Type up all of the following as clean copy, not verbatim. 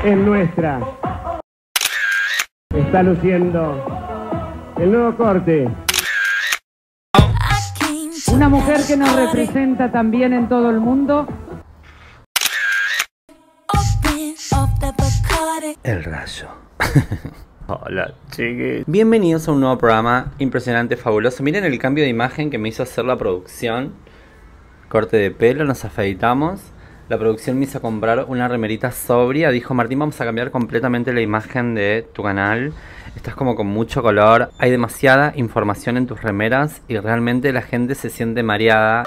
es nuestra. Está luciendo el nuevo corte. Una mujer que nos representa también en todo el mundo. El Rayo. Hola, chiquis. Bienvenidos a un nuevo programa impresionante, fabuloso. Miren el cambio de imagen que me hizo hacer la producción. Corte de pelo, nos afeitamos. La producción me hizo comprar una remerita sobria. Dijo, Martín, vamos a cambiar completamente la imagen de tu canal. Estás como con mucho color. Hay demasiada información en tus remeras y realmente la gente se siente mareada.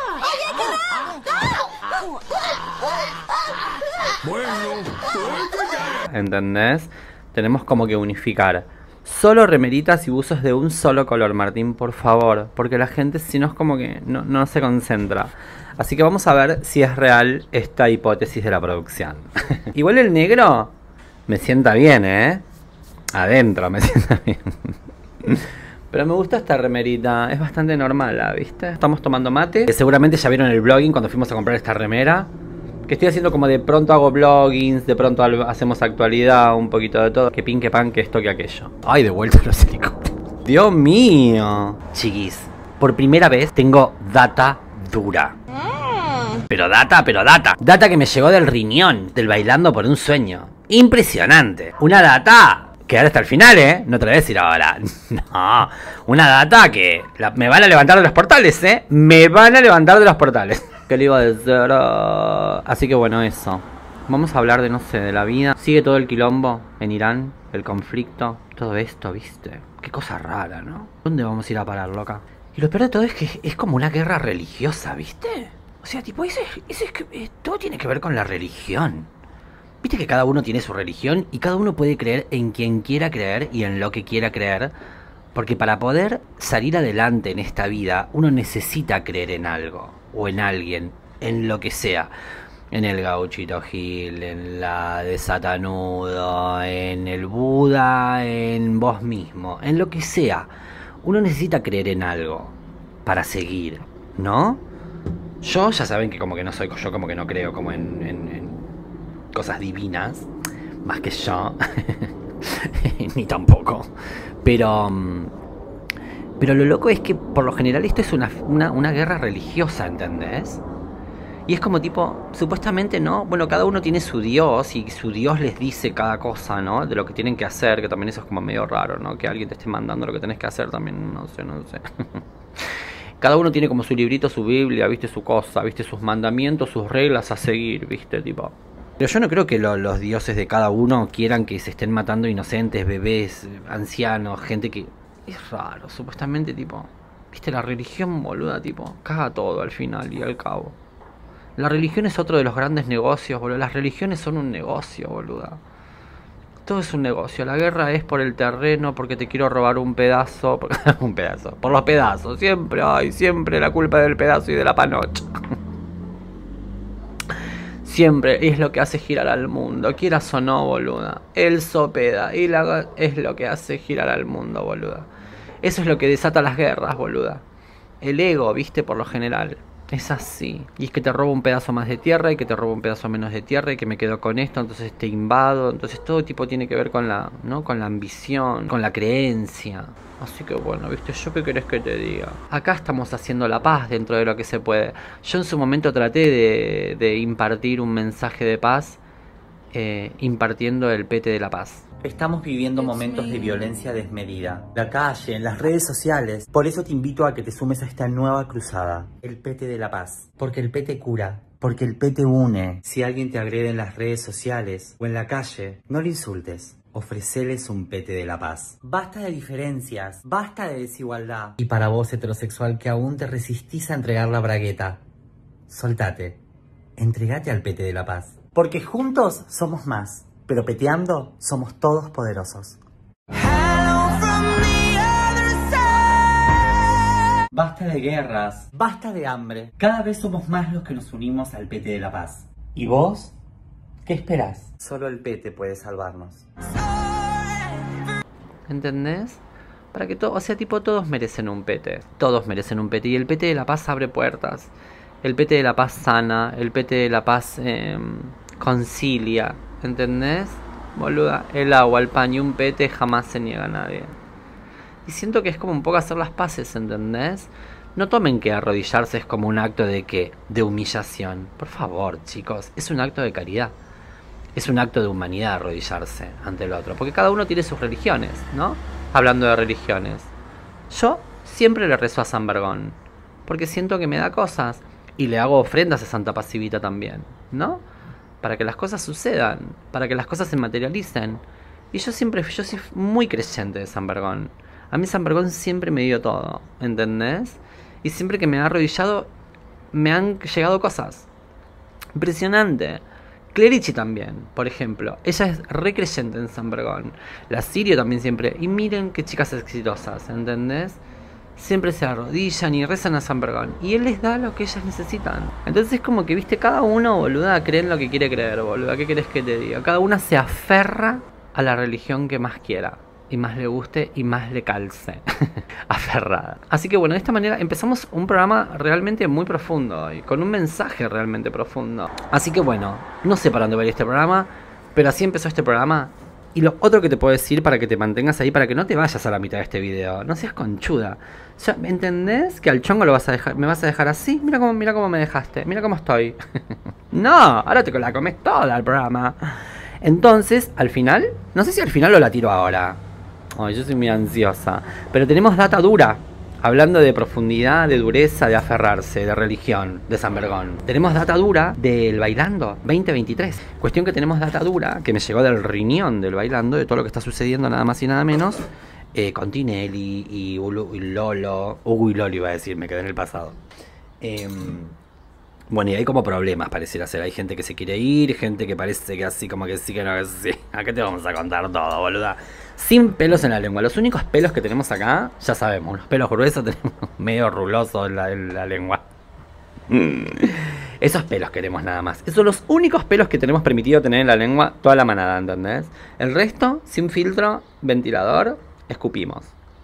¿Entendés? Tenemos como que unificar. Solo remeritas y buzos de un solo color, Martín, por favor. Porque la gente si no es como que no se concentra. Así que vamos a ver si es real esta hipótesis de la producción. Igual el negro me sienta bien, ¿eh? Adentro me sienta bien. Pero me gusta esta remerita. Es bastante normal, ¿viste? Estamos tomando mate. Seguramente ya vieron el vlogging cuando fuimos a comprar esta remera. Que estoy haciendo como de pronto hago vloggings, de pronto hacemos actualidad, un poquito de todo. Que pin, que pan, que esto, que aquello. Ay, de vuelta los helicópteros. Dios mío. Chiquis, por primera vez tengo data dura. Pero data. Data que me llegó del riñón, del bailando por un sueño. Impresionante. Una data... Quedar hasta el final, ¿eh? No te lo voy a decir ahora. No. Una data que... me van a levantar de los portales, ¿eh? Me van a levantar de los portales. ¿Qué le iba a decir? Así que bueno, eso. Vamos a hablar de, no sé, de la vida. Sigue todo el quilombo en Irán. El conflicto. Todo esto, ¿viste? Qué cosa rara, ¿no? ¿Dónde vamos a ir a parar, loca? Y lo peor de todo es que es como una guerra religiosa, ¿viste? O sea, tipo, todo tiene que ver con la religión. Viste que cada uno tiene su religión y cada uno puede creer en quien quiera creer y en lo que quiera creer. Porque para poder salir adelante en esta vida, uno necesita creer en algo o en alguien, en lo que sea. En el Gauchito Gil, en la de Satanudo, en el Buda, en vos mismo, en lo que sea. Uno necesita creer en algo para seguir, ¿no? Yo ya saben que como que no soy, yo como que no creo como en cosas divinas, más que yo, ni tampoco, pero lo loco es que por lo general esto es una guerra religiosa, ¿entendés? Y es como tipo, supuestamente, ¿no? Bueno, cada uno tiene su Dios y su Dios les dice cada cosa, ¿no? De lo que tienen que hacer, que también eso es como medio raro, ¿no? Que alguien te esté mandando lo que tenés que hacer también, no sé. Cada uno tiene como su librito, su Biblia, ¿viste? Su cosa, ¿viste? Sus mandamientos, sus reglas a seguir, ¿viste? Tipo... Pero yo no creo que los dioses de cada uno quieran que se estén matando inocentes, bebés, ancianos, gente que... Es raro, supuestamente, tipo... ¿Viste? La religión, boluda, tipo... Caga todo al final y al cabo. La religión es otro de los grandes negocios, boluda. Las religiones son un negocio, boluda. Todo es un negocio. La guerra es por el terreno, porque te quiero robar un pedazo. Un pedazo. Por los pedazos. Siempre, ay, siempre la culpa del pedazo y de la panocha. Siempre es lo que hace girar al mundo. Quieras o no, boluda. El sopeda. Y es lo que hace girar al mundo, boluda. Eso es lo que desata las guerras, boluda. El ego, viste, por lo general. Es así. Y es que te robo un pedazo más de tierra y que te robo un pedazo menos de tierra y que me quedo con esto, entonces te invado. Entonces todo tipo tiene que ver con la, ¿no? Con la ambición, con la creencia. Así que bueno, viste, ¿yo qué querés que te diga? Acá estamos haciendo la paz dentro de lo que se puede. Yo en su momento traté de impartir un mensaje de paz, impartiendo el pete de la paz. Estamos viviendo momentos de violencia desmedida. La calle, en las redes sociales. Por eso te invito a que te sumes a esta nueva cruzada. El pete de la paz. Porque el pete cura. Porque el pete une. Si alguien te agrede en las redes sociales o en la calle, no le insultes. Ofreceles un pete de la paz. Basta de diferencias. Basta de desigualdad. Y para vos, heterosexual, que aún te resistís a entregar la bragueta, soltate. Entregate al pete de la paz. Porque juntos somos más. Pero peteando, somos todos poderosos. Basta de guerras, basta de hambre. Cada vez somos más los que nos unimos al pete de la paz. ¿Y vos? ¿Qué esperás? Solo el pete puede salvarnos. ¿Entendés? Para que todo, o sea, tipo, todos merecen un pete. Todos merecen un pete. Y el pete de la paz abre puertas. El pete de la paz sana. El pete de la paz concilia. ¿Entendés? boluda. El agua, el pan y un pete jamás se niega a nadie. Y siento que es como un poco hacer las paces, ¿entendés? No tomen que arrodillarse es como un acto de ¿qué? De humillación. Por favor, chicos, es un acto de caridad. Es un acto de humanidad arrodillarse ante el otro. Porque cada uno tiene sus religiones, ¿no? Hablando de religiones. Yo siempre le rezo a San Vergón. Porque siento que me da cosas. Y le hago ofrendas a Santa Pasivita también, ¿no? Para que las cosas sucedan. Para que las cosas se materialicen. Y yo soy muy creyente de San Vergón. A mí San Vergón siempre me dio todo, ¿entendés? Y siempre que me ha arrodillado, me han llegado cosas. Impresionante. Clerici también, por ejemplo. Ella es re creyente en San Vergón. La Sirio también siempre. Y miren qué chicas exitosas, ¿entendés? Siempre se arrodillan y rezan a San Vergón. Y él les da lo que ellas necesitan. Entonces es como que, viste, cada uno, boluda, cree en lo que quiere creer, boluda. ¿Qué querés que te diga? Cada una se aferra a la religión que más quiera. Y más le guste y más le calce. Aferrada. Así que bueno, de esta manera empezamos un programa realmente muy profundo y con un mensaje realmente profundo. Así que bueno, no sé para dónde va a ir este programa, pero así empezó este programa. Y lo otro que te puedo decir para que te mantengas ahí, para que no te vayas a la mitad de este video, no seas conchuda. O sea, ¿entendés que al chongo lo vas a dejar, me vas a dejar así? Mira cómo me dejaste, mira cómo estoy. No, ahora te la comes toda el programa. Entonces, al final, no sé si al final o la tiro ahora. Ay, yo soy muy ansiosa. Pero tenemos data dura. Hablando de profundidad, de dureza, de aferrarse, de religión, de San Vergón. Tenemos data dura del Bailando 2023. Cuestión que tenemos data dura, que me llegó del riñón del Bailando, de todo lo que está sucediendo nada más y nada menos. Con Tinelli y Lolo. Hugo y Lolo iba a decir, me quedé en el pasado. Bueno, y hay como problemas, pareciera ser. Hay gente que se quiere ir, gente que parece que así como que sí, que no, que sí. ¿A qué te vamos a contar todo, boluda? Sin pelos en la lengua. Los únicos pelos que tenemos acá, ya sabemos, los pelos gruesos tenemos medio rulosos en la lengua. Esos pelos queremos nada más. Esos son los únicos pelos que tenemos permitido tener en la lengua toda la manada, ¿entendés? El resto, sin filtro, ventilador, escupimos.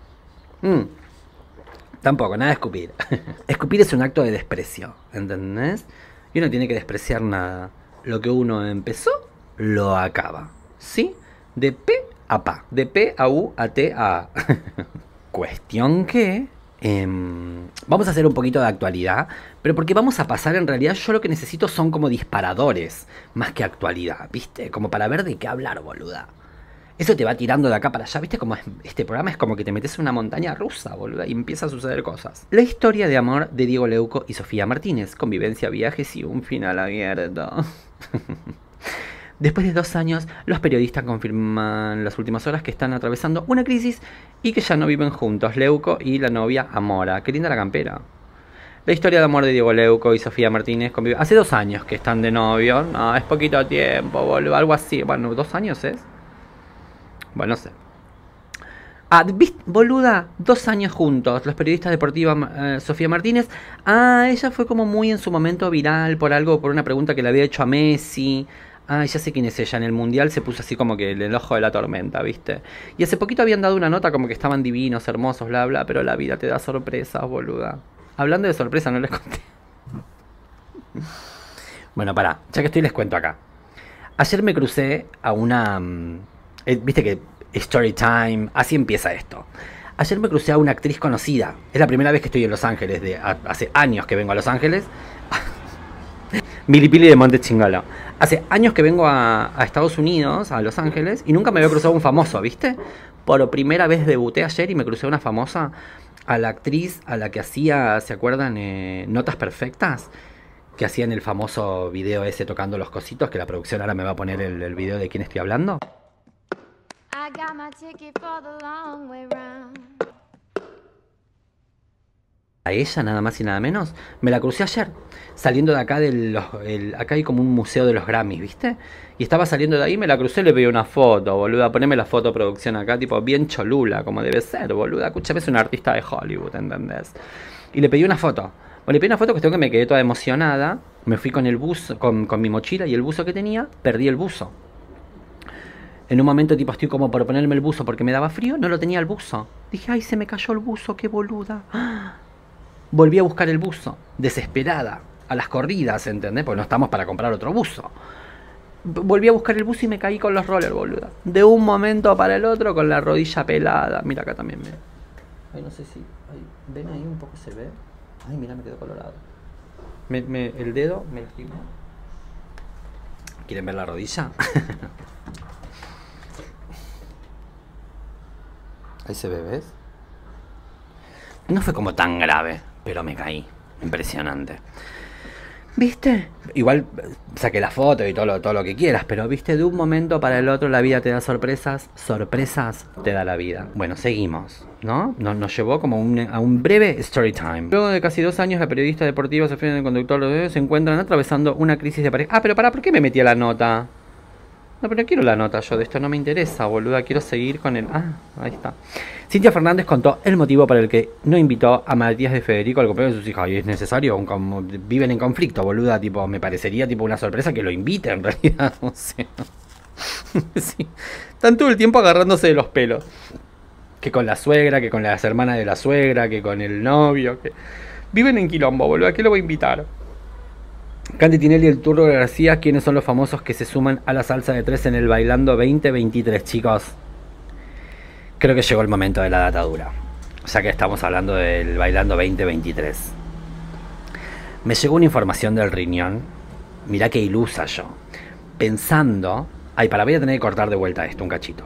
Tampoco, nada de escupir. Escupir es un acto de desprecio, ¿entendés? Y uno tiene que despreciar nada. Lo que uno empezó, lo acaba. ¿Sí? De P a Pa. De P a U a T a A. Cuestión que... vamos a hacer un poquito de actualidad, pero porque vamos a pasar, en realidad yo lo que necesito son como disparadores, más que actualidad, ¿viste? Como para ver de qué hablar, boluda. Eso te va tirando de acá para allá, ¿viste? Como este programa es como que te metes en una montaña rusa, boluda, y empieza a suceder cosas. La historia de amor de Diego Leuco y Sofía Martínez, convivencia, viajes y un final abierto. Después de 2 años, los periodistas confirman las últimas horas que están atravesando una crisis y que ya no viven juntos, Leuco y la novia Amora. Qué linda la campera. La historia de amor de Diego Leuco y Sofía Martínez convive... Hace 2 años que están de novio. No, es poquito tiempo, boludo, algo así. Bueno, 2 años es. Bueno, no sé. Ah, ¿viste? Boluda, 2 años juntos. Los periodistas deportivos, Sofía Martínez. Ah, ella fue como muy en su momento viral por algo, por una pregunta que le había hecho a Messi. Ah, ya sé quién es ella. En el mundial se puso así como que el ojo de la tormenta, ¿viste? Y hace poquito habían dado una nota como que estaban divinos, hermosos, bla, bla. Pero la vida te da sorpresas, boluda. Hablando de sorpresas, no les conté. Bueno, pará. Ya que estoy, les cuento acá. Ayer me crucé a una... Viste que story time, así empieza esto. Ayer me crucé a una actriz conocida. Es la primera vez que estoy en Los Ángeles. Hace años que vengo a Los Ángeles. Milipili de Monte Chingolo. Hace años que vengo a Estados Unidos, a Los Ángeles, y nunca me había cruzado un famoso, ¿viste? Por primera vez debuté ayer y me crucé a una famosa, a la actriz a la que hacía, ¿se acuerdan? Notas Perfectas. Que hacían el famoso video ese tocando los cositos, que la producción ahora me va a poner el video de quién estoy hablando. I got my ticket for the long way round. A ella, nada más y nada menos, me la crucé ayer, saliendo de acá, acá hay como un museo de los Grammys, ¿viste? Y estaba saliendo de ahí, me la crucé, le pedí una foto, boluda, poneme la foto producción acá, tipo bien cholula, como debe ser, boluda, escúchame, es una artista de Hollywood, ¿entendés? Y le pedí una foto, bueno, le pedí una foto, cuestión que me quedé toda emocionada, me fui con el buzo, con mi mochila y el buzo que tenía, perdí el buzo. En un momento, tipo, estoy como por ponerme el buzo porque me daba frío, no lo tenía el buzo. Dije, ay, se me cayó el buzo, qué boluda. Volví a buscar el buzo, desesperada, a las corridas, ¿entendés? Porque no estamos para comprar otro buzo. Volví a buscar el bus y me caí con los rollers, boluda. De un momento para el otro con la rodilla pelada. Mira, acá también me... Ay, no sé si... Ay, ¿ven ahí un poco se ve? Ay, mira, me quedó colorado. El dedo me lastimó. ¿Quieren ver la rodilla? Ahí se ve, ¿ves? No fue como tan grave, pero me caí. Impresionante. ¿Viste? Igual saqué la foto y todo lo que quieras, pero viste, de un momento para el otro la vida te da sorpresas, sorpresas te da la vida. Bueno, seguimos, ¿no? Nos llevó como a un breve story time. Luego de casi 2 años, la periodista deportiva Sofía y el conductor se encuentran atravesando una crisis de pareja. Ah, pero ¿por qué me metí a la nota? No, pero no quiero la nota yo, de esto no me interesa, boluda, quiero seguir con el... Ah, ahí está. Cintia Fernández contó el motivo por el que no invitó a Matías de Federico al cumpleaños de sus hijas. Y es necesario, como viven en conflicto, boluda, tipo, me parecería tipo una sorpresa que lo invite en realidad, o sea... Sí. Están todo el tiempo agarrándose de los pelos. Que con la suegra, que con las hermanas de la suegra, que con el novio, que... Viven en quilombo, boluda, ¿a qué lo voy a invitar? Candy Tinelli y el Turro García, ¿quiénes son los famosos que se suman a la salsa de 3 en el Bailando 2023, chicos? Creo que llegó el momento de la datadura. O sea que estamos hablando del Bailando 2023. Me llegó una información del riñón. Mirá qué ilusa yo. Pensando... Ay, voy a tener que cortar de vuelta esto un cachito.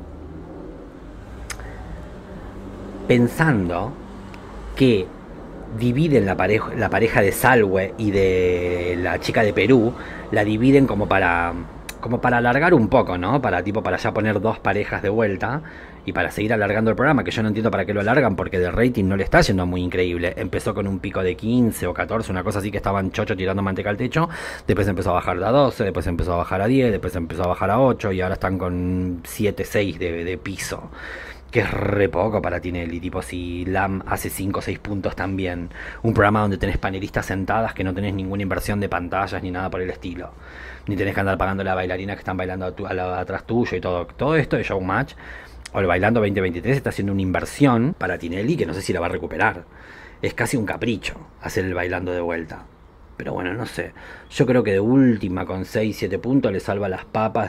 Pensando que... dividen la pareja de Salwe y de la chica de Perú, la dividen como para alargar un poco, ¿no? Para ya poner 2 parejas de vuelta y para seguir alargando el programa, que yo no entiendo para qué lo alargan, porque de rating no le está yendo muy increíble. Empezó con un pico de 15 o 14, una cosa así, que estaban chocho tirando manteca al techo, después empezó a bajar a 12, después empezó a bajar a 10, después empezó a bajar a 8 y ahora están con 7, 6 de piso. Que es re poco para Tinelli, tipo si LAM hace 5 o 6 puntos también. Un programa donde tenés panelistas sentadas, que no tenés ninguna inversión de pantallas ni nada por el estilo. Ni tenés que andar pagando a la bailarina que están bailando atrás tuyo y todo. Todo esto de Showmatch, o el Bailando 2023, está haciendo una inversión para Tinelli que no sé si la va a recuperar. Es casi un capricho hacer el Bailando de vuelta. Pero bueno, no sé. Yo creo que de última, con 6, 7 puntos, le salva las papas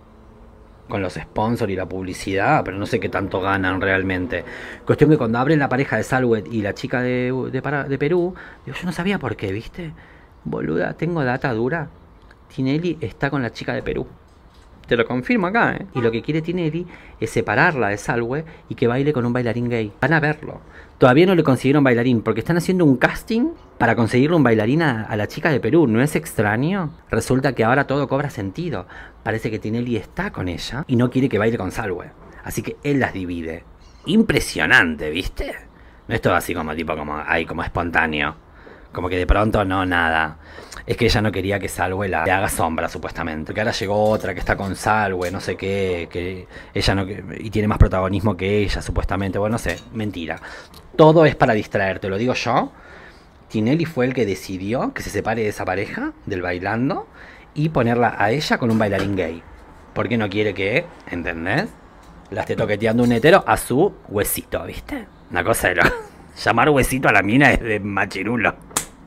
con los sponsors y la publicidad, pero no sé qué tanto ganan realmente. Cuestión que cuando abren la pareja de Salwet y la chica de Perú, digo, yo no sabía por qué, ¿viste? Boluda, tengo data dura. Tinelli está con la chica de Perú. Te lo confirmo acá, ¿eh? Y lo que quiere Tinelli es separarla de Salwe y que baile con un bailarín gay. Van a verlo. Todavía no le consiguieron bailarín porque están haciendo un casting para conseguirle un bailarín a la chica de Perú. ¿No es extraño? Resulta que ahora todo cobra sentido. Parece que Tinelli está con ella y no quiere que baile con Salwe. Así que él las divide. Impresionante, ¿viste? No es todo así como como espontáneo. Como que de pronto no, nada. Es que ella no quería que Salwe le haga sombra, supuestamente. Porque ahora llegó otra que está con Salwe, no sé qué, que ella no... Y tiene más protagonismo que ella, supuestamente. Bueno, no sé, mentira. Todo es para distraerte, lo digo yo. Tinelli fue el que decidió que se separe de esa pareja, del Bailando, y ponerla a ella con un bailarín gay. Porque no quiere que, ¿entendés? La esté toqueteando un hetero a su huesito, ¿viste? Una cosa de lo... Llamar huesito a la mina es de machirulo.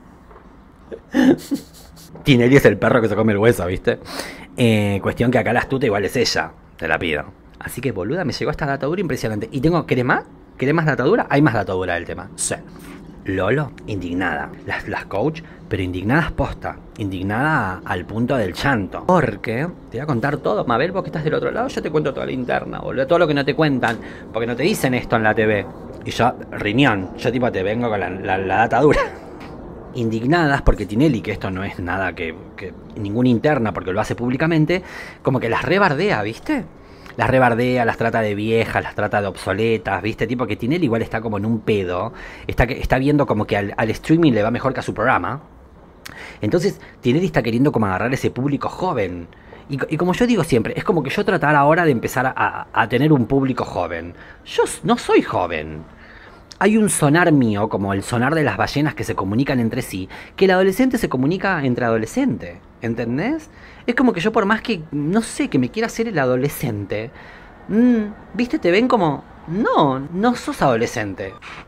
Tinelli es el perro que se come el hueso, ¿viste? Cuestión que acá la astuta igual es ella. Te la pido. Así que, boluda, me llegó esta datadura impresionante. Y tengo... ¿Querés más? ¿Querés más datadura? Hay más datadura del tema. Sí. Lolo, indignada. Las coach, pero indignadas posta. Indignada al punto del llanto. Porque te voy a contar todo. Mabel, vos que estás del otro lado, yo te cuento toda la interna, boludo. Todo lo que no te cuentan. Porque no te dicen esto en la TV. Y yo, riñón, yo tipo te vengo con la datadura. Indignadas porque Tinelli, que esto no es nada que ninguna interna porque lo hace públicamente, como que las rebardea, ¿viste? Las rebardea, las trata de viejas, las trata de obsoletas, ¿viste? Tipo que Tinelli igual está como en un pedo, está viendo como que al streaming le va mejor que a su programa. Entonces Tinelli está queriendo como agarrar ese público joven. Y como yo digo siempre, es como que yo tratar ahora de empezar a tener un público joven. Yo no soy joven. Hay un sonar mío, como el sonar de las ballenas que se comunican entre sí, que el adolescente se comunica entre adolescente, ¿entendés? Es como que yo por más que, no sé, que me quiera hacer el adolescente, ¿viste? Te ven como, no sos adolescente.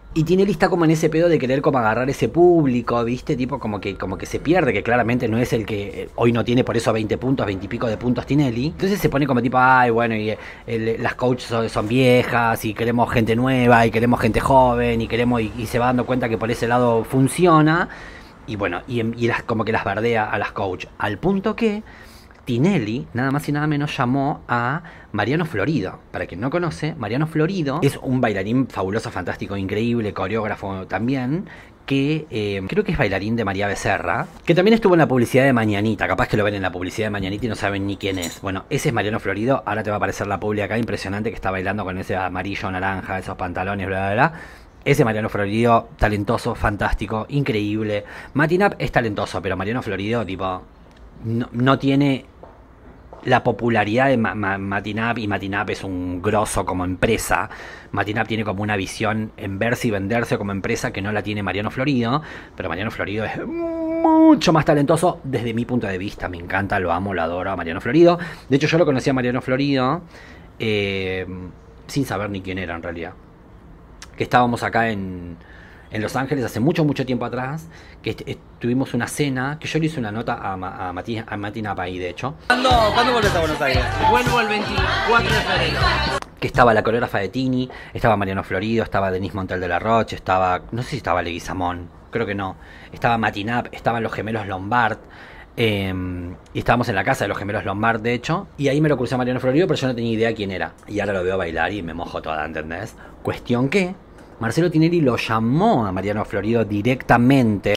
Y Tinelli está como en ese pedo de querer como agarrar ese público, ¿viste? Tipo como que se pierde, que claramente no es el que hoy no tiene por eso 20 puntos, 20 y pico de puntos Tinelli. Entonces se pone como tipo, ay, bueno, y las coaches son viejas, y queremos gente nueva, y queremos gente joven, y se va dando cuenta que por ese lado funciona. Y bueno, como que las bardea a las coaches. Al punto que Tinelli, nada más y nada menos, llamó a Mariano Florido. Para quien no conoce, Mariano Florido es un bailarín fabuloso, fantástico, increíble, coreógrafo también, que creo que es bailarín de María Becerra, que también estuvo en la publicidad de Mañanita. Capaz que lo ven en la publicidad de Mañanita y no saben ni quién es. Bueno, ese es Mariano Florido. Ahora te va a aparecer la publi acá, impresionante, que está bailando con ese amarillo, naranja, esos pantalones, bla, bla, bla. Ese Mariano Florido, talentoso, fantástico, increíble. Matinap es talentoso, pero Mariano Florido, tipo, no tiene la popularidad de Matinap, y Matinap es un grosso como empresa. Matinap tiene como una visión en verse y venderse como empresa que no la tiene Mariano Florido, pero Mariano Florido es mucho más talentoso desde mi punto de vista. Me encanta, lo amo, lo adoro a Mariano Florido. De hecho, yo lo conocí a Mariano Florido sin saber ni quién era en realidad. Que estábamos acá en Los Ángeles hace mucho tiempo atrás, que tuvimos una cena, que yo le hice una nota a Matinap ahí, de hecho. ¿Cuándo volvés a Buenos Aires? Vuelvo el 24 de febrero. Que estaba la coreógrafa de Tini, estaba Mariano Florido, estaba Denise Montel de la Roche, estaba, no sé si estaba Leguizamón, creo que no, estaba Matinap, estaban los gemelos Lombard, y estábamos en la casa de los gemelos Lombard, de hecho, y ahí me lo crucé a Mariano Florido, pero yo no tenía idea quién era. Y ahora lo veo bailar y me mojo toda, ¿entendés? Cuestión que Marcelo Tinelli lo llamó a Mariano Florido directamente.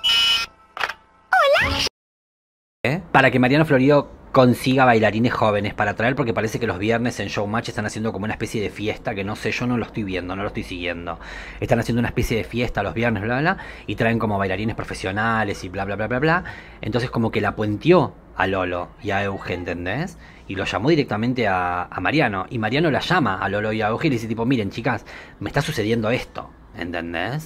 Hola. Para que Mariano Florido consiga bailarines jóvenes para traer, porque parece que los viernes en Showmatch están haciendo como una especie de fiesta, que no sé, yo no lo estoy viendo, no lo estoy siguiendo. Están haciendo una especie de fiesta los viernes, bla, bla, bla, y traen como bailarines profesionales y bla, bla, bla, bla, bla. Entonces como que la puenteó a Lolo y a Euge, ¿entendés? Y lo llamó directamente a Mariano. Y Mariano la llama a Lolo y a Euge y le dice tipo, miren chicas, me está sucediendo esto, ¿entendés?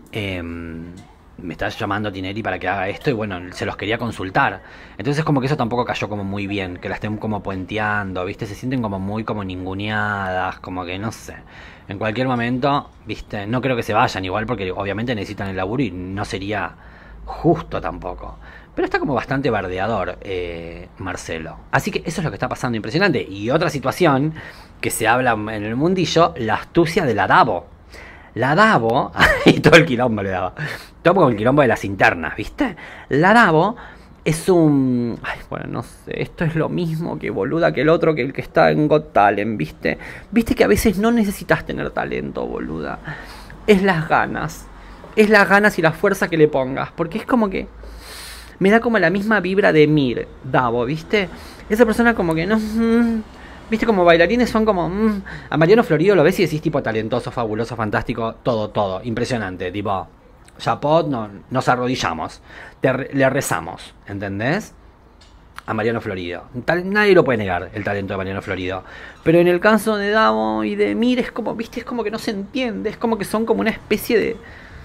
Me está llamando Tinelli para que haga esto y bueno, se los quería consultar. Entonces como que eso tampoco cayó como muy bien, que la estén como puenteando, ¿viste? Se sienten como muy como ninguneadas, como que no sé. En cualquier momento, ¿viste? No creo que se vayan igual porque obviamente necesitan el laburo y no sería justo tampoco. Pero está como bastante bardeador Marcelo. Así que eso es lo que está pasando, impresionante. Y otra situación que se habla en el mundillo, la astucia de la Davo. La Davo, y todo el quilombo le daba. Todo como el quilombo de las internas, ¿viste? La Davo es un... Ay, bueno, no sé, esto es lo mismo que boluda que el otro, que el que está en Got Talent, ¿viste? Viste que a veces no necesitas tener talento, boluda. Es las ganas. Es las ganas y la fuerza que le pongas. Porque es como que... Me da como la misma vibra de Mir, Davo, ¿viste? Esa persona como que no... ¿Viste? Como bailarines son como... A Mariano Florido lo ves y decís tipo talentoso, fabuloso, fantástico, todo, impresionante. Tipo, chapot, nos arrodillamos, le rezamos, ¿entendés? A Mariano Florido. Nadie lo puede negar, el talento de Mariano Florido. Pero en el caso de Davo y de Mir es como, ¿viste? Es como que no se entiende, es como que son como una especie de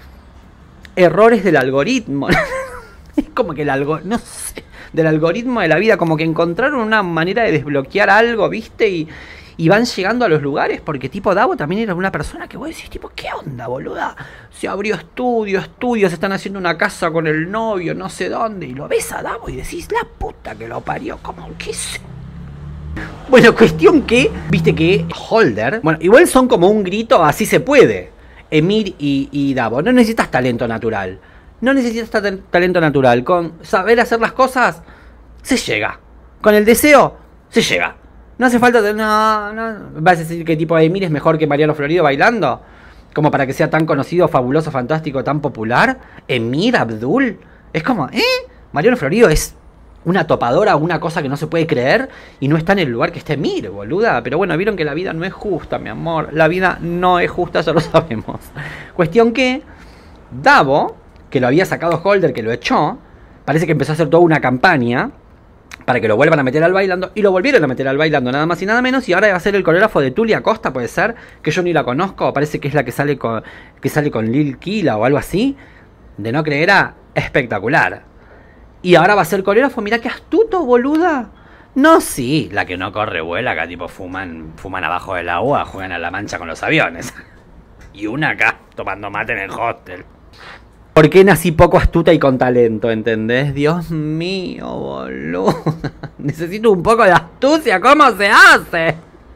errores del algoritmo. Es como que no sé, del algoritmo de la vida, como que encontraron una manera de desbloquear algo, ¿viste? Y van llegando a los lugares, porque tipo Davo también era una persona que vos decís, tipo, ¿qué onda, boluda? Se abrió estudios, están haciendo una casa con el novio, no sé dónde, y lo ves a Davo y decís, la puta que lo parió, como que sé. Bueno, cuestión que, viste que Holder, bueno, igual son como un grito, así se puede, Emir y Davo, no necesitas talento natural. No necesitas talento natural. Con saber hacer las cosas, se llega. Con el deseo, se llega. No hace falta... No. ¿Vas a decir que tipo de Emir es mejor que Mariano Florido bailando? Como para que sea tan conocido, fabuloso, fantástico, tan popular. Emir Abdul. Es como, Mariano Florido es una topadora, una cosa que no se puede creer. Y no está en el lugar que está Emir, boluda. Pero bueno, vieron que la vida no es justa, mi amor. La vida no es justa, ya lo sabemos. Cuestión que Davo, que lo había sacado Holder, que lo echó, parece que empezó a hacer toda una campaña para que lo vuelvan a meter al bailando, y lo volvieron a meter al bailando, nada más y nada menos, y ahora va a ser el coreógrafo de Tulia Costa, puede ser, que yo ni la conozco, parece que es la que sale con Lil Kila o algo así, de no creer, era espectacular. Y ahora va a ser coreógrafo, mirá qué astuto, boluda. No, sí, la que no corre vuela, acá tipo fuman abajo del agua, juegan a la mancha con los aviones. Y una acá, tomando mate en el hostel. ¿Por qué nací poco astuta y con talento, entendés? Dios mío, boludo. Necesito un poco de astucia, ¿cómo se hace?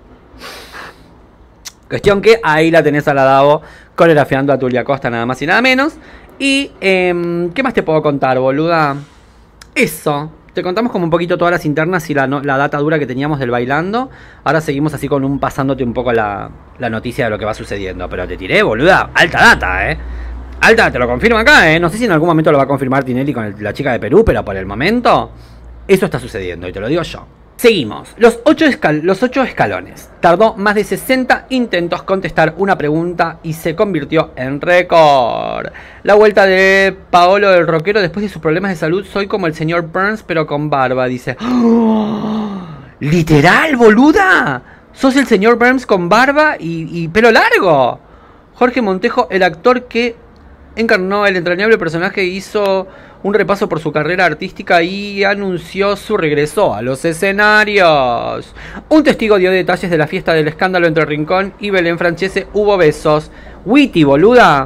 Cuestión que ahí la tenés a la Davo coreografiando a Tulia Costa, nada más y nada menos. Y, ¿qué más te puedo contar, boluda? Eso. Te contamos como un poquito todas las internas y la data dura que teníamos del bailando. Ahora seguimos así con pasándote un poco la noticia de lo que va sucediendo. Pero te tiré, boluda. Alta data, Alta, te lo confirmo acá, No sé si en algún momento lo va a confirmar Tinelli con la chica de Perú, pero por el momento eso está sucediendo y te lo digo yo. Seguimos. Los 8 escalones. Tardó más de 60 intentos contestar una pregunta y se convirtió en récord. La vuelta de Paolo del rockero después de sus problemas de salud. Soy como el señor Burns pero con barba, dice. ¡Oh! ¿Literal, boluda? ¿Sos el señor Burns con barba y pelo largo? Jorge Montejo, el actor que encarnó el entrañable personaje, hizo un repaso por su carrera artística y anunció su regreso a los escenarios. Un testigo dio detalles de la fiesta del escándalo entre Rincón y Belén Francese. Hubo besos. Witty, boluda.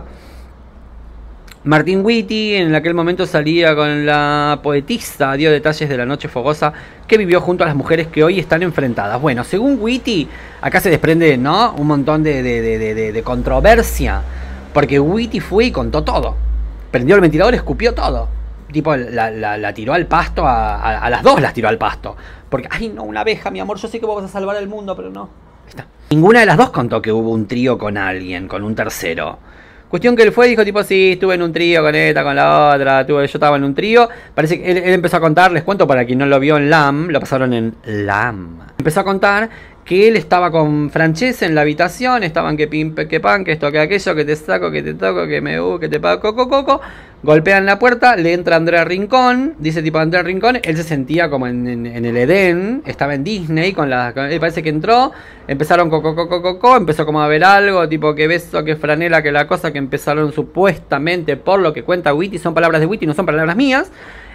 Martín Witty en aquel momento salía con la poetisa, dio detalles de la noche fogosa que vivió junto a las mujeres que hoy están enfrentadas. Bueno, según Witty, acá se desprende, ¿no?, un montón de controversia, porque Witty fue y contó todo. Prendió el ventilador, escupió todo. Tipo, la tiró al pasto, a las dos las tiró al pasto. Porque, ay no, una abeja, mi amor, yo sé que vos vas a salvar el mundo, pero no. Ahí está. Ninguna de las dos contó que hubo un trío con alguien, con un tercero. Cuestión que él fue y dijo tipo, sí, estuve en un trío con esta, con la otra, yo estaba en un trío. Parece que él empezó a contar, les cuento para quien no lo vio en LAM, lo pasaron en LAM. Empezó a contar que él estaba con Francese en la habitación, estaban que pim, que pan, que esto, que aquello, que te saco, que te toco, que me que te pago, coco. Golpean la puerta, le entra Andrea Rincón, dice tipo Andrea Rincón, él se sentía como en el Edén, estaba en Disney, él parece que entró, empezaron empezó como a ver algo, tipo que beso, que franela, que la cosa, que empezaron supuestamente, por lo que cuenta Witty, son palabras de Witty, no son palabras mías,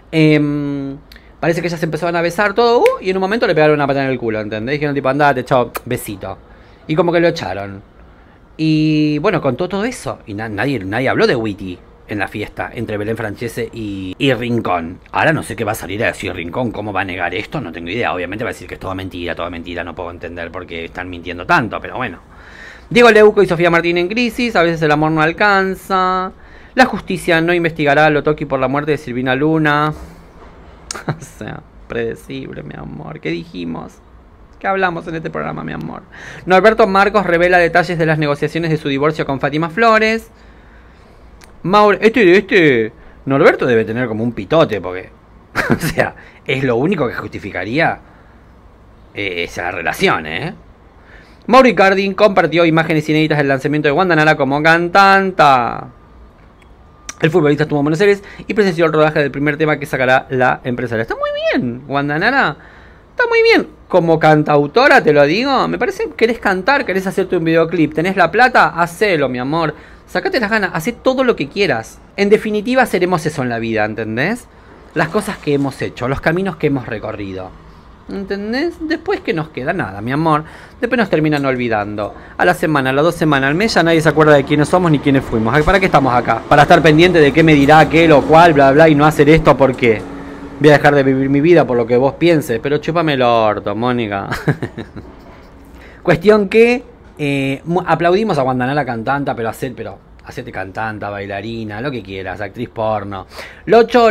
parece que ellas se empezaban a besar todo, y en un momento le pegaron una patada en el culo, ¿entendés? Dijeron tipo, andate, chao, besito. Y como que lo echaron. Y bueno, contó todo eso, y nadie habló de Witty en la fiesta entre Belén Francese y Rincón. Ahora no sé qué va a salir a decir Rincón, cómo va a negar esto, no tengo idea. Obviamente va a decir que es toda mentira, no puedo entender por qué están mintiendo tanto, pero bueno. Diego Leuco y Sofía Martín en crisis, a veces el amor no alcanza. La justicia no investigará a Lotoki por la muerte de Silvina Luna. O sea, predecible, mi amor. ¿Qué dijimos? ¿Qué hablamos en este programa, mi amor? Norberto Marcos revela detalles de las negociaciones de su divorcio con Fátima Flores. Norberto debe tener como un pitote, porque, o sea, es lo único que justificaría esa relación, Mauri Cardin compartió imágenes inéditas del lanzamiento de Wanda Nara como cantanta. El futbolista estuvo en Buenos Aires y presenció el rodaje del primer tema que sacará la empresaria. Está muy bien, Wanda Nara. Está muy bien. Como cantautora, te lo digo. Me parece que querés cantar, querés hacerte un videoclip. ¿Tenés la plata? Hacelo, mi amor. Sacate las ganas, hacé todo lo que quieras. En definitiva, seremos eso en la vida, ¿entendés? Las cosas que hemos hecho, los caminos que hemos recorrido. ¿Entendés? Después que nos queda nada, mi amor. Después nos terminan olvidando. A la semana, a las 2 semanas, al mes ya nadie se acuerda de quiénes somos ni quiénes fuimos. ¿Para qué estamos acá? Para estar pendiente de qué me dirá aquel o cual, bla, bla, y no hacer esto porque voy a dejar de vivir mi vida por lo que vos pienses. Pero chúpame el orto, Mónica. Cuestión que aplaudimos a Wanda Nara cantanta, pero hacete cantanta, bailarina, lo que quieras, actriz porno. Locho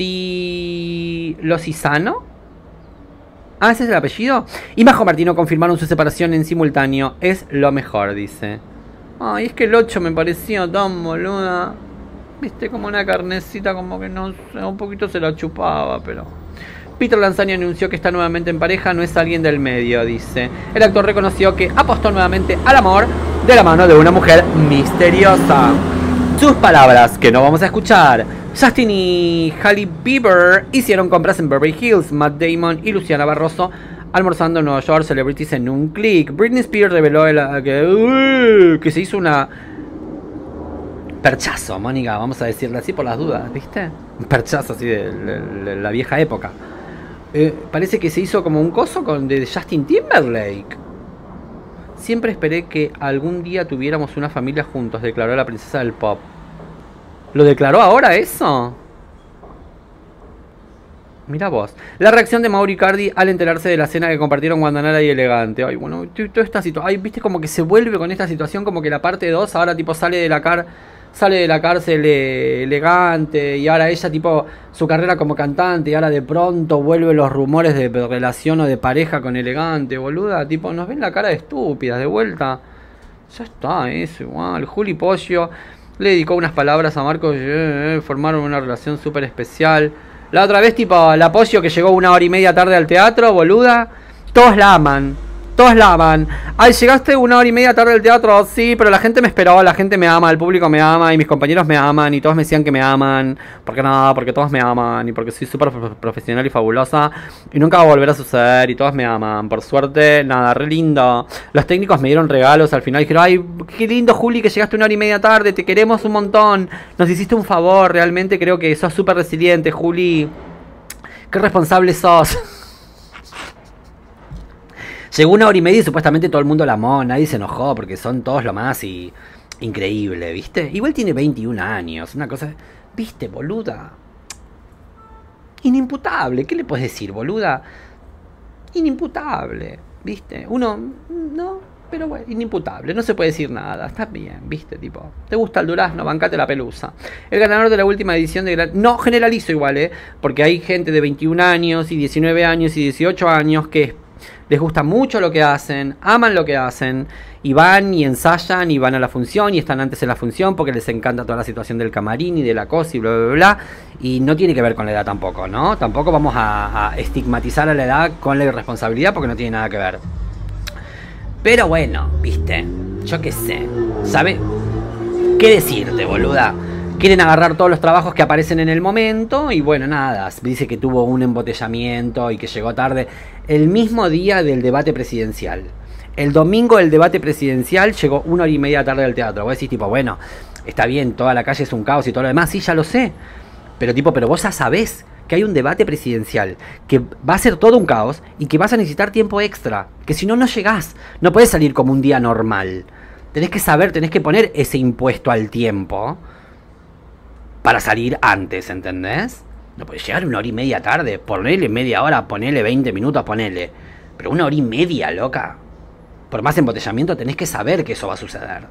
Losizano. Ah, ¿ese es el apellido? Y Majo Martino confirmaron su separación en simultáneo. Es lo mejor, dice. Ay, es que el 8 me parecía tan boluda. Viste, como una carnecita, como que no sé, un poquito se la chupaba, pero... Peter Lanzani anunció que está nuevamente en pareja, no es alguien del medio, dice. El actor reconoció que apostó nuevamente al amor de la mano de una mujer misteriosa. Sus palabras, que no vamos a escuchar. Justin y Hailey Bieber hicieron compras en Beverly Hills. Matt Damon y Luciana Barroso almorzando en Nueva York. Celebrities en un clic. Britney Spears reveló que se hizo una... perchazo, Mónica, vamos a decirle así por las dudas, ¿viste? Un perchazo así de la vieja época. Parece que se hizo como un coso de Justin Timberlake. Siempre esperé que algún día tuviéramos una familia juntos, declaró la princesa del pop. ¿Lo declaró ahora eso? Mira vos. La reacción de Mauro Icardi al enterarse de la cena que compartieron Guandanara y Elegante. Ay, bueno, toda esta situación. Ay, viste como que se vuelve con esta situación, como que la parte 2 ahora tipo sale de la cárcel Elegante, y ahora ella tipo su carrera como cantante, y ahora de pronto vuelven los rumores de relación o de pareja con Elegante, boluda. Tipo, nos ven la cara de estúpidas de vuelta. Ya está, eso igual. Juli Pollo le dedicó unas palabras a Marcos, formaron una relación súper especial. La otra vez, tipo, la Pollo que llegó 1 hora y media tarde al teatro, boluda. Todos la aman. Todos la aman. Ay, llegaste 1 hora y media tarde al teatro. Sí, pero la gente me esperó, la gente me ama, el público me ama y mis compañeros me aman y todos me decían que me aman. Porque nada, porque todos me aman y porque soy súper profesional y fabulosa y nunca va a volver a suceder y todos me aman. Por suerte, nada, re lindo. Los técnicos me dieron regalos al final. Dijeron, ay, qué lindo, Juli, que llegaste 1 hora y media tarde. Te queremos un montón. Nos hiciste un favor. Realmente creo que sos súper resiliente, Juli. Qué responsable sos. Llegó 1 hora y media y supuestamente todo el mundo la amó, nadie se enojó porque son todos lo más y increíble, ¿viste? Igual tiene 21 años, una cosa, ¿viste, boluda? Inimputable, ¿qué le puedes decir, boluda? Inimputable, ¿viste? Uno, no, pero bueno, inimputable, no se puede decir nada, está bien, ¿viste? Tipo, ¿te gusta el durazno? Bancate la pelusa. El ganador de la última edición de no generalizo igual, porque hay gente de 21 años y 19 años y 18 años que les gusta mucho lo que hacen, aman lo que hacen y van y ensayan y van a la función y están antes en la función porque les encanta toda la situación del camarín y de la cosa y bla bla bla, y no tiene que ver con la edad tampoco, ¿no? Tampoco vamos a estigmatizar a la edad con la irresponsabilidad porque no tiene nada que ver. Pero bueno, viste, yo qué sé, ¿sabe? ¿Qué decirte, boluda? Quieren agarrar todos los trabajos que aparecen en el momento y bueno, nada, dice que tuvo un embotellamiento y que llegó tarde el mismo día del debate presidencial. El domingo del debate presidencial llegó 1 hora y media tarde al teatro. Vos decís tipo, bueno, está bien, toda la calle es un caos y todo lo demás, sí, ya lo sé. Pero tipo, pero vos ya sabés que hay un debate presidencial, que va a ser todo un caos y que vas a necesitar tiempo extra, que si no, no llegás, no podés salir como un día normal. Tenés que saber, tenés que poner ese impuesto al tiempo para salir antes, ¿entendés? No podés llegar 1 hora y media tarde, ponele media hora, ponele 20 minutos, ponele. Pero 1 hora y media, loca. Por más embotellamiento tenés que saber que eso va a suceder.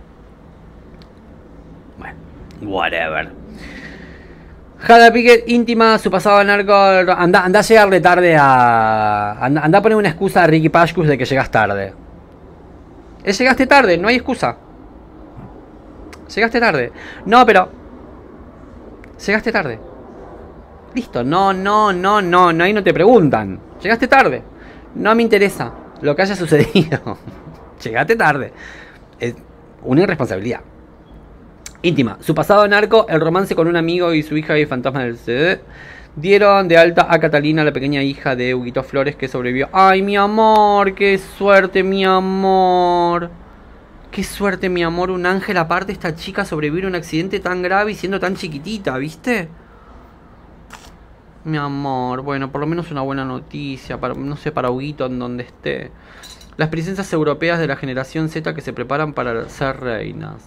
Bueno, whatever. Jada Piquet íntima, su pasado narco. Anda a llegarle tarde a... Anda a poner una excusa a Ricky Pashkus de que llegas tarde. Llegaste tarde, no hay excusa. Llegaste tarde. No, pero... Llegaste tarde. Listo, no, ahí no te preguntan. Llegaste tarde. No me interesa lo que haya sucedido. Llegaste tarde. Es una irresponsabilidad. Íntima. Su pasado narco, el romance con un amigo y su hija y fantasma del CD. Dieron de alta a Catalina, la pequeña hija de Huguito Flores, que sobrevivió. Ay, mi amor, qué suerte, mi amor. Qué suerte, mi amor, un ángel aparte, esta chica sobrevivir a un accidente tan grave y siendo tan chiquitita, ¿viste? Mi amor, bueno, por lo menos una buena noticia, para, no sé, para Huguito en donde esté. Las princesas europeas de la generación Z que se preparan para ser reinas.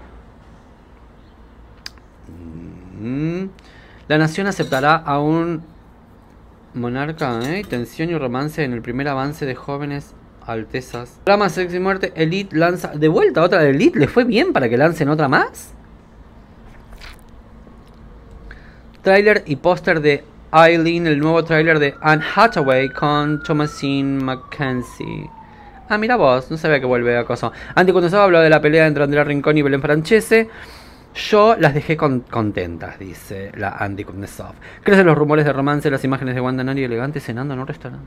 La nación aceptará a un monarca, tensión y romance en el primer avance de jóvenes altezas. Drama, sexo y muerte. Elite lanza de vuelta otra de Elite. ¿Le fue bien para que lancen otra más? Trailer y póster de Eileen, el nuevo trailer de Anne Hathaway con Thomasine McKenzie. Ah, mira vos, no sabía que vuelve a cosa. Antes cuando se habló de la pelea entre Andrea Rincón y Belén Francese. Yo las dejé contentas, dice la Andy Kuznetsov. Crecen los rumores de romance, las imágenes de Wanda Nari elegante cenando en un restaurante.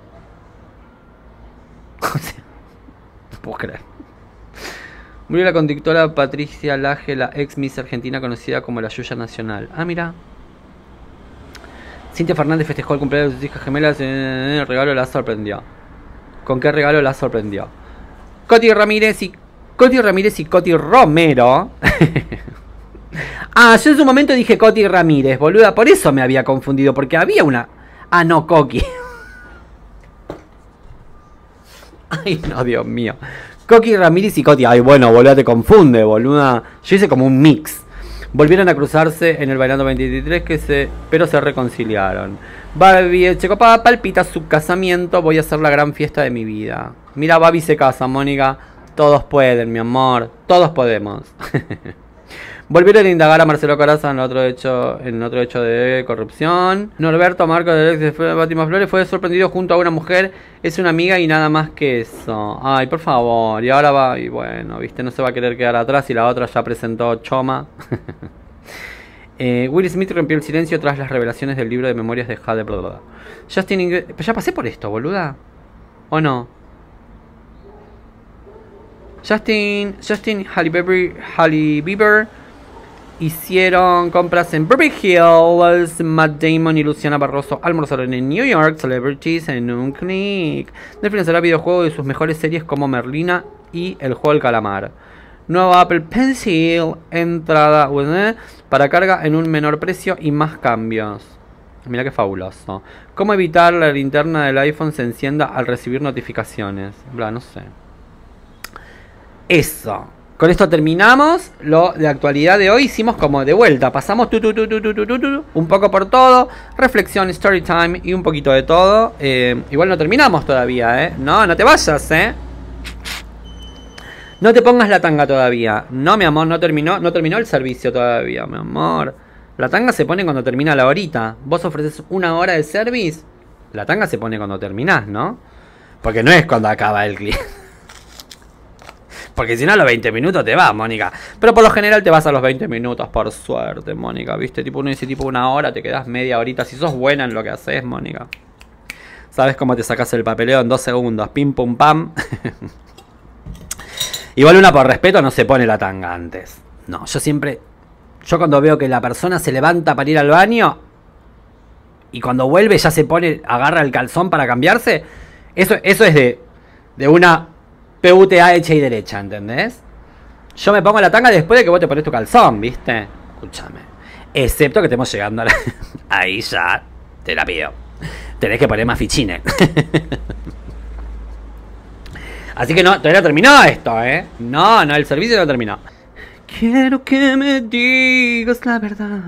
O sea, no puedo creer. Murió la conductora Patricia Laje, la ex Miss Argentina conocida como la Yuya Nacional. Ah, mira. Cintia Fernández festejó el cumpleaños de sus hijas gemelas. El regalo la sorprendió. ¿Con qué regalo la sorprendió? Coti Ramírez y Coti Romero. Ah, yo en su momento dije Coti Ramírez, boluda. Por eso me había confundido. Porque había una... Ah, no, Coqui. Ay, no, Dios mío. Coqui Ramírez y Coti. Ay, bueno, boluda, te confunde, boluda. Yo hice como un mix. Volvieron a cruzarse en el Bailando 23, pero se reconciliaron. Babi Checopa palpita su casamiento. Voy a hacer la gran fiesta de mi vida. Mira, Babi se casa, Mónica. Todos pueden, mi amor. Todos podemos. Volvieron a indagar a Marcelo Corazza en otro hecho de corrupción. Norberto Marco de Fátima Flores fue sorprendido junto a una mujer. Es una amiga y nada más que eso. Ay, por favor. Y ahora va, y bueno, viste, no se va a querer quedar atrás y la otra ya presentó Choma. Will Smith rompió el silencio tras las revelaciones del libro de memorias de Jade. Justin ya pasé por esto, boluda. ¿O no? Justin Halle Bieber hicieron compras en Beverly Hills. Matt Damon y Luciana Barroso almorzaron en New York. Celebrities en un click. Netflix lanzará videojuegos de sus mejores series como Merlina y El Juego del Calamar. Nueva Apple Pencil, entrada para carga en un menor precio y más cambios. Mira qué fabuloso. ¿Cómo evitar la linterna del iPhone se encienda al recibir notificaciones? Bla, no sé. Eso. Con esto terminamos lo de actualidad de hoy. Hicimos como de vuelta. Pasamos un poco por todo. Reflexión, story time y un poquito de todo. Igual no terminamos todavía, No te vayas, No te pongas la tanga todavía. No, mi amor, no terminó el servicio todavía, mi amor. La tanga se pone cuando termina la horita. Vos ofreces una hora de service. La tanga se pone cuando terminás, ¿no? Porque no es cuando acaba el cliente. Porque si no a los 20 minutos te vas, Mónica. Pero por lo general te vas a los 20 minutos, por suerte, Mónica. ¿Viste? Tipo uno dice tipo una hora, te quedás media horita. Si sos buena en lo que haces, Mónica. ¿Sabes cómo te sacas el papeleo en 2 segundos? Pim, pum, pam. Igual una por respeto no se pone la tanga antes. No, yo cuando veo que la persona se levanta para ir al baño y cuando vuelve ya se pone, agarra el calzón para cambiarse. Eso es de una PUTA hecha y derecha, ¿entendés? Yo me pongo la tanga después de que vos te pones tu calzón, ¿viste? Escúchame. Excepto que estemos llegando a la... Ahí ya te la pido. Tenés que poner más fichines. Así que no, todavía no terminó esto, No, el servicio no terminó. Quiero que me digas la verdad.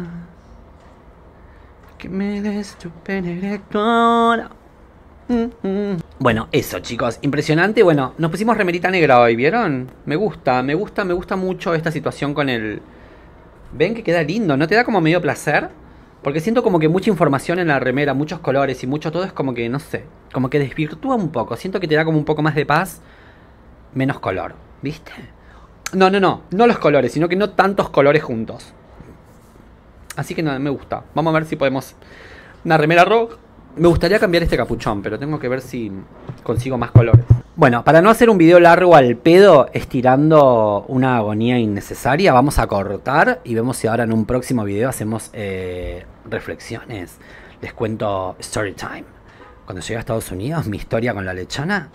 Que me des tu pene erectora. Bueno, eso, chicos, impresionante. Bueno, nos pusimos remerita negra hoy, ¿vieron? Me gusta mucho esta situación con el... ¿Ven que queda lindo? ¿No te da como medio placer? Porque siento como que mucha información en la remera, muchos colores y mucho todo es como que, no sé, como que desvirtúa un poco. Siento que te da como un poco más de paz, menos color, ¿viste? No los colores, sino que no tantos colores juntos. Así que nada, me gusta. Vamos a ver si podemos... Una remera roja. Me gustaría cambiar este capuchón, pero tengo que ver si consigo más colores. Bueno, para no hacer un video largo al pedo, estirando una agonía innecesaria, vamos a cortar y vemos si ahora en un próximo video hacemos reflexiones. Les cuento story time. Cuando llegué a Estados Unidos, mi historia con la lechona.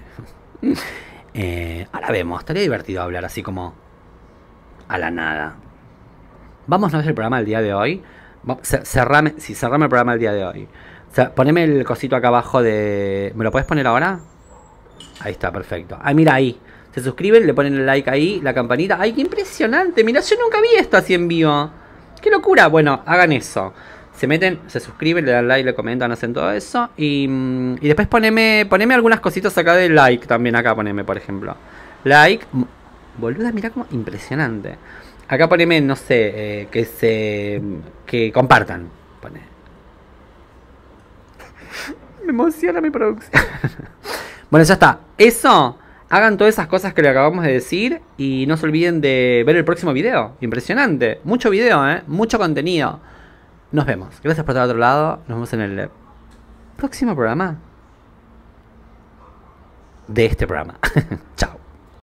Ahora vemos, estaría divertido hablar así como a la nada. Vamos a ver el programa del día de hoy. Cerrame el programa del día de hoy. O sea, poneme el cosito acá abajo de... ¿Me lo puedes poner ahora? Ahí está, perfecto. Ay, mira ahí. Se suscriben, le ponen el like ahí, la campanita. ¡Ay, qué impresionante! Mira, yo nunca vi esto así en vivo. ¡Qué locura! Bueno, hagan eso. Se meten, se suscriben, le dan like, le comentan, hacen todo eso. Y después poneme algunas cositas acá de like también. Acá poneme, por ejemplo. Like. Boluda, mira como impresionante. Acá poneme, no sé, que compartan. Pone. Me emociona mi producción. Bueno, ya está. Eso. Hagan todas esas cosas que le acabamos de decir. Y no se olviden de ver el próximo video. Impresionante. Mucho video, mucho contenido. Nos vemos. Gracias por estar al otro lado. Nos vemos en el próximo programa de este programa. Chao.